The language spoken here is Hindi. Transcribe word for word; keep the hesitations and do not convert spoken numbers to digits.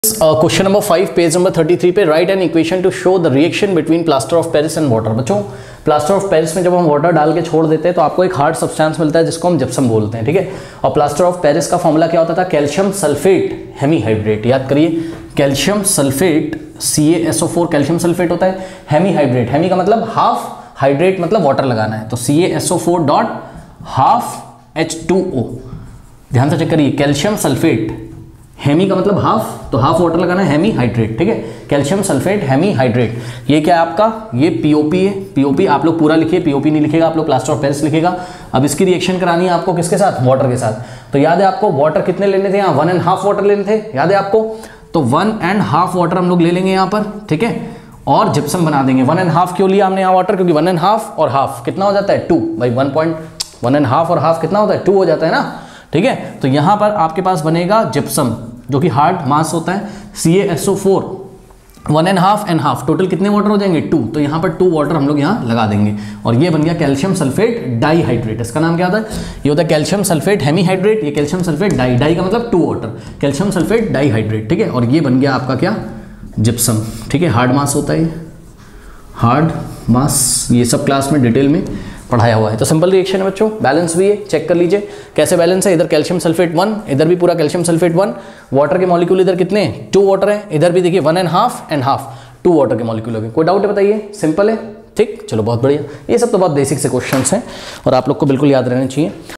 Question number five page number thirty three पे write an equation to show the reaction between plaster of Paris and water. बच्चों प्लास्टर ऑफ पेरिस में जब हम वाटर डाल के छोड़ देते हैं तो आपको एक हार्ड सब्सटेंस मिलता है जिसको हम जिप्सम बोलते हैं, ठीक है। और प्लास्टर ऑफ पेरिस का फॉर्मूला क्या होता था? Calcium sulphate hemihydrate. याद करिए, calcium sulphate C A S O four calcium sulphate होता है। हेमीहाइड्रेट, हेमी का मतलब हाफ, हाइड्रेट मतलब वाटर लगाना है, तो C A S O four dot half H two O. ध्यान से चेक करिए, कैल्शियम सल्फेट, हेमी का मतलब हाफ, तो हाफ वाटर लगाना है, हेमी हाइड्रेट, ठीक है। कैल्शियम सल्फेट हेमी हाइड्रेट, ये क्या है आपका? ये पीओपी है। पीओपी आप लोग पूरा लिखिए, पीओपी नहीं लिखेगा आप लोग, प्लास्टर ऑफ पेरिस लिखेगा। अब इसकी रिएक्शन करानी है आपको किसके साथ? वाटर के साथ। तो याद है आपको वाटर कितने लेने थे यहाँ? वन एंड हाफ वाटर लेने थे, याद है आपको? तो वन एंड हाफ वाटर हम लोग ले लेंगे यहाँ पर, ठीक है, और जिप्सम बना देंगे। वन एंड हाफ क्यों लिया हमने यहाँ वाटर? क्योंकि वन एंड हाफ और हाफ कितना हो जाता है? टू। भाई one point one and half और हाफ कितना होता है? टू हो जाता है ना, ठीक है। तो यहाँ पर आपके पास बनेगा जिप्सम जो कि हार्ड मास होता है, C A S O four, one and half and half, total कितने वाटर हो जाएंगे? टू। तो यहाँ पर टू वाटर हम लोग यहाँ लगा देंगे और ये बन गया कैल्शियम सल्फेट डाईहाइड्रेट। इसका नाम क्या होता है? ये होता है कैल्शियम सल्फेट हेमीहाइड्रेट, ये कैल्शियम सल्फेट डाई, डाई का मतलब two water, calcium sulphate dihydrate, ठीक है। और ये बन गया आपका क्या? जिप्सम, ठीक है। हार्ड मास होता है, हार्ड मास, ये सब क्लास में डिटेल में पढ़ाया हुआ है। तो सिंपल रिएक्शन है बच्चों, बैलेंस भी है, चेक कर लीजिए कैसे बैलेंस है। इधर कैल्शियम सल्फेट वन, इधर भी पूरा कैल्शियम सल्फेट वन, वाटर के मॉलिक्यूल इधर कितने? टू वाटर है, इधर भी देखिए one and half and half, two water के मॉलिक्यूल हो गए। कोई डाउट है बताइए? सिंपल है, ठीक। चलो बहुत बढ़िया, ये सब तो बहुत बेसिक से क्वेश्चंस हैं और आप लोग को बिल्कुल याद रहने चाहिए।